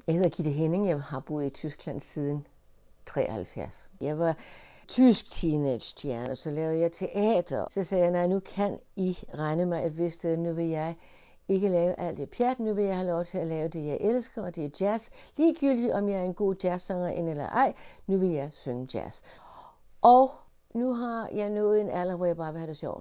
Jeg hedder Gitte Henning, jeg har boet i Tyskland siden 73. Jeg var tysk teenage-stjerne, så lavede jeg teater. Så sagde jeg, nej, nu kan I regne mig et vist sted, nu vil jeg ikke lave alt det pjat, nu vil jeg have lov til at lave det, jeg elsker, og det er jazz. Ligegyldigt, om jeg er en god jazzsanger eller ej, nu vil jeg synge jazz. Og nu har jeg nået en alder, hvor jeg bare vil have det sjovt.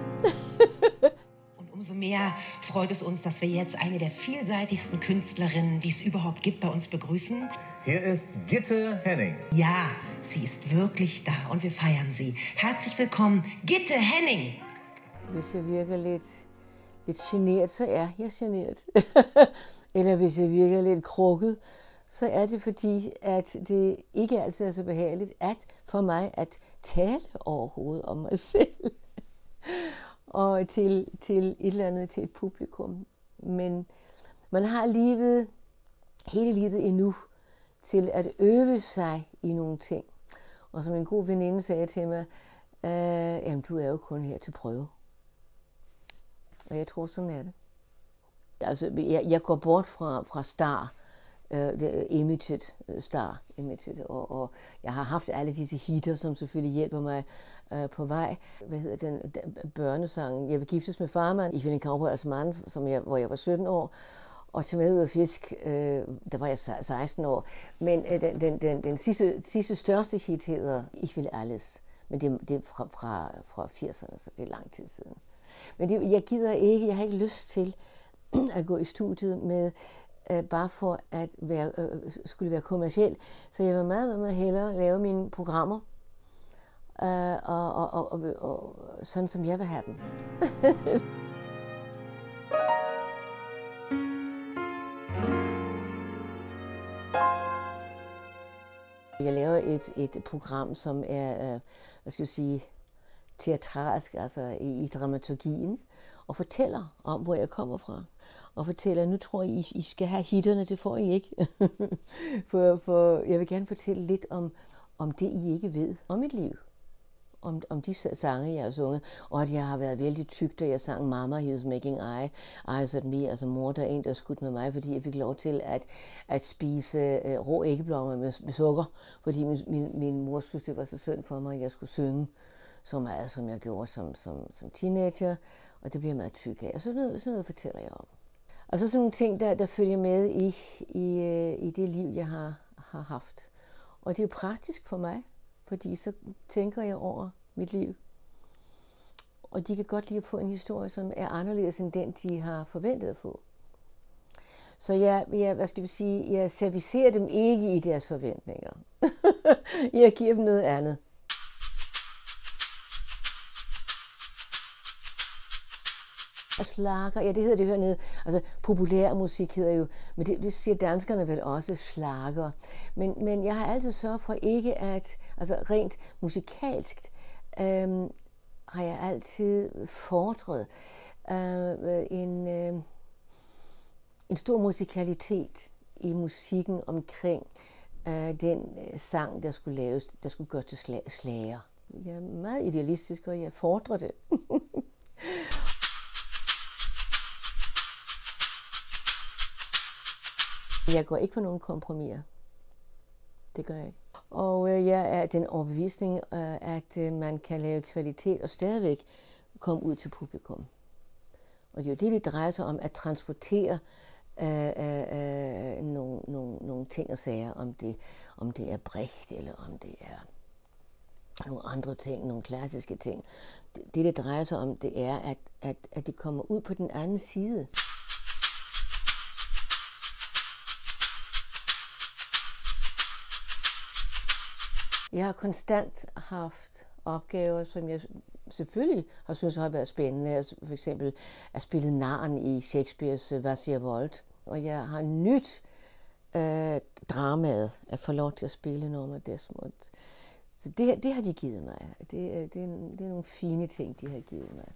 Umso mehr freut es uns, dass wir jetzt eine der vielseitigsten Künstlerinnen, die es überhaupt gibt, bei uns begrüßen. Hier ist Gitte Henning. Ja, sie ist wirklich da und wir feiern sie. Herzlich willkommen, Gitte Henning. Hvis jeg virker lidt genert, så er jeg genert. Eller hvis jeg virker lidt krukket, så er det fordi, at det ikke altid er så behageligt for mig at tale overhovedet om mig selv. Og til et eller andet, til et publikum. Men man har hele livet endnu til at øve sig i nogle ting. Og som en god veninde sagde til mig, jamen du er jo kun her til prøve. Og jeg tror, sådan er det. Altså, jeg går bort fra star, imitate, og jeg har haft alle disse hitter, som selvfølgelig hjælper mig på vej. Hvad hedder den børnesangen? Jeg vil giftes med farmand. Ich will en Cowboys Mann, hvor jeg var 17 år. Og til med ud af fisk, der var jeg 16 år. Men den sidste største hit hedder Ich will alles. Men det er fra 80'erne, så det er lang tid siden. Men jeg har ikke lyst til at gå i studiet med bare for at skulle være kommerciel. Så jeg vil meget hellere lave mine programmer, og sådan som jeg vil have dem. Jeg laver et program, som er, teatralsk, altså i dramaturgien, og fortæller om, hvor jeg kommer fra. Og fortæller, nu tror jeg, I skal have hitterne, det får I ikke. for jeg vil gerne fortælle lidt om det, I ikke ved om mit liv. Om de sange, jeg har sunget. Og at jeg har været vældig tyk, da jeg sang Mama, He was making eyes at me. Altså mor, der er en, der skudt med mig, fordi jeg fik lov til at spise rå æggeblommer med sukker. Fordi min mor synes, det var så synd for mig, at jeg skulle synge så meget, som jeg gjorde som teenager. Og det bliver meget tyk af. Og sådan noget fortæller jeg om. Og så sådan nogle ting, der følger med i det liv, jeg har haft. Og det er jo praktisk for mig, fordi så tænker jeg over mit liv. Og de kan godt lide at få en historie, som er anderledes end den, de har forventet at få. Så jeg servicerer dem ikke i deres forventninger. Jeg giver dem noget andet. Og slager, ja, det hedder det hernede. Altså, populær musik hedder jo, men det siger danskerne vel også, slager. Men jeg har altid sørget for ikke at, altså rent musikalsk, har jeg altid fordret en stor musikalitet i musikken omkring den sang, der skulle laves, der skulle gå til slager. Jeg er meget idealistisk, og jeg fordrer det. Jeg går ikke på nogen kompromiser. Det gør jeg ikke. Og jeg er den overbevisning, at man kan lave kvalitet og stadigvæk komme ud til publikum. Og det er jo det drejer sig om, at transportere nogle ting og sager, om det er Brecht, eller om det er nogle andre ting, nogle klassiske ting. Det drejer sig om, det er, at det kommer ud på den anden side. Jeg har konstant haft opgaver, som jeg selvfølgelig har syntes har været spændende. For eksempel at spille narren i Shakespeares Was ihr wollt. Og jeg har nyt dramaet, at få lov til at spille Norma Desmond. Så det har de givet mig. Det er nogle fine ting, de har givet mig.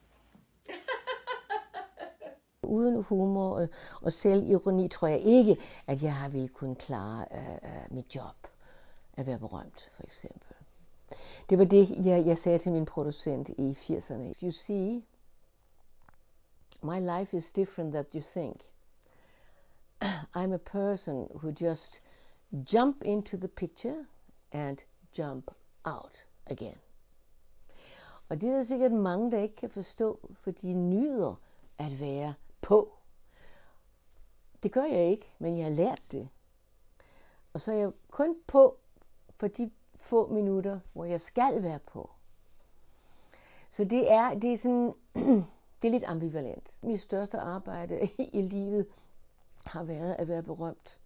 Uden humor og selvironi tror jeg ikke, at jeg har ville kunne klare mit job. At være berømt, for eksempel. Det var det, jeg sagde til min producent i 80'erne. You see, my life is different than you think. I'm a person who just jump into the picture and jump out again. Og det er der sikkert mange, der ikke kan forstå, for de nyder at være på. Det gør jeg ikke, men jeg har lært det. Og så er jeg kun på for de få minutter, hvor jeg skal være på. Så det er sådan, det er lidt ambivalent. Mit største arbejde i livet har været at være berømt.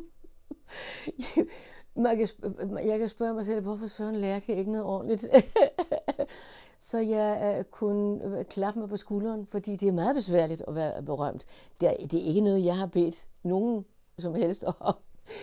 Jeg kan spørge mig selv, hvorfor Søren Lærke ikke noget ordentligt? Så jeg kunne klappe mig på skulderen, fordi det er meget besværligt at være berømt. Det er ikke noget, jeg har bedt nogen som helst om.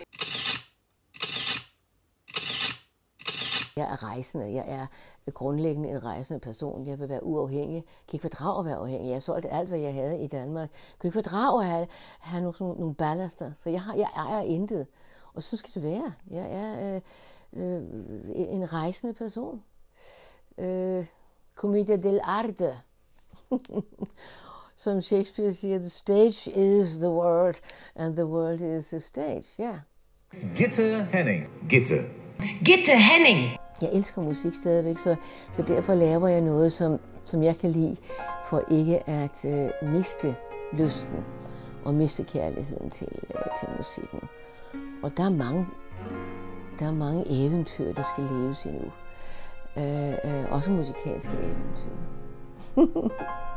Jeg er rejsende. Jeg er grundlæggende en rejsende person. Jeg vil være uafhængig. Jeg kan ikke fordrage at være afhængig. Jeg solgte alt, hvad jeg havde i Danmark. Jeg kan ikke fordrage at have nogle ballaster. Så jeg ejer intet. Og så skal det være. Jeg er en rejsende person. Commedia dell'arte. Som Shakespeare siger, the stage is the world, and the world is the stage. Ja. Yeah. Gitte Henning. Gitte. Gitte Henning. Jeg elsker musik stadigvæk, så derfor laver jeg noget, som jeg kan lide, for ikke at miste lysten og miste kærligheden til musikken. Og der er mange eventyr, der skal leves endnu. Også musikalske eventyr.